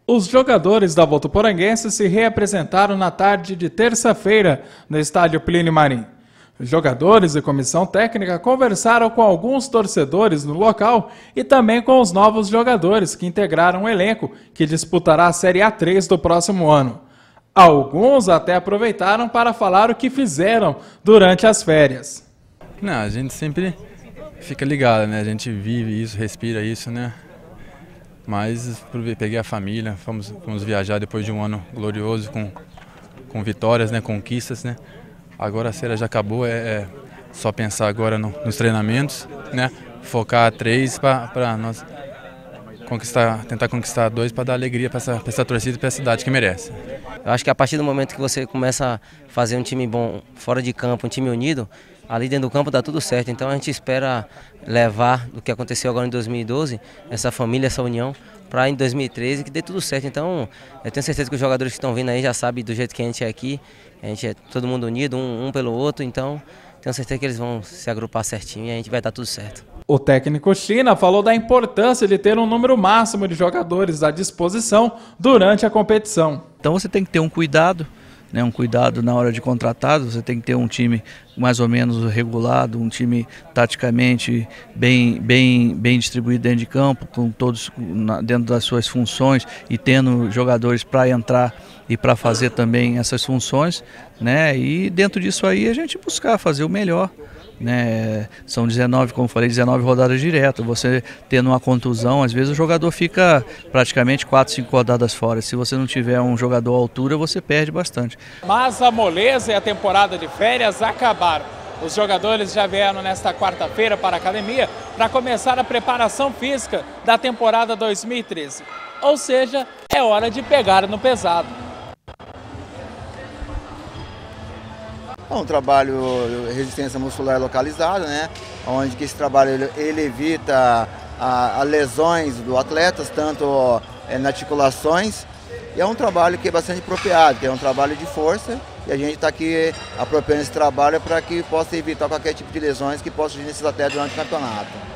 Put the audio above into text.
Os jogadores da Votuporanguense se reapresentaram na tarde de terça-feira no estádio Plínio Marim. Os jogadores e comissão técnica conversaram com alguns torcedores no local e também com os novos jogadores que integraram o elenco que disputará a Série A3 do próximo ano. Alguns até aproveitaram para falar o que fizeram durante as férias. Não, a gente sempre fica ligado, né? A gente vive isso, respira isso, né? Mas peguei a família, fomos viajar depois de um ano glorioso com vitórias, né? Conquistas, né? Agora a série já acabou, é só pensar agora nos treinamentos, né? Focar 3 para nós tentar conquistar 2 para dar alegria para essa torcida e para a cidade que merece. Eu acho que a partir do momento que você começa a fazer um time bom fora de campo, um time unido, ali dentro do campo dá tudo certo. Então a gente espera levar do que aconteceu agora em 2012, essa família, essa união, para em 2013 que dê tudo certo. Então eu tenho certeza que os jogadores que estão vindo aí já sabem do jeito que a gente é aqui. A gente é todo mundo unido, um pelo outro, então tenho certeza que eles vão se agrupar certinho e a gente vai dar tudo certo. O técnico China falou da importância de ter um número máximo de jogadores à disposição durante a competição. Então você tem que ter um cuidado, né, um cuidado na hora de contratar, você tem que ter um time mais ou menos regulado, um time taticamente bem distribuído dentro de campo, com todos dentro das suas funções e tendo jogadores para entrar e para fazer também essas funções, né? E dentro disso aí a gente buscar fazer o melhor. Né? São 19, como eu falei, 19 rodadas diretas. Você tendo uma contusão, às vezes o jogador fica praticamente 4, 5 rodadas fora. Se você não tiver um jogador à altura, você perde bastante. Mas a moleza e a temporada de férias acabaram. Os jogadores já vieram nesta quarta-feira para a academia para começar a preparação física da temporada 2013. Ou seja, é hora de pegar no pesado. É um trabalho de resistência muscular localizada, né? Onde que esse trabalho ele evita a lesões do atleta, tanto nas articulações. E é um trabalho que é bastante apropriado, que é um trabalho de força. E a gente está aqui apropriando esse trabalho para que possa evitar qualquer tipo de lesões que possa surgir nesses atletas durante o campeonato.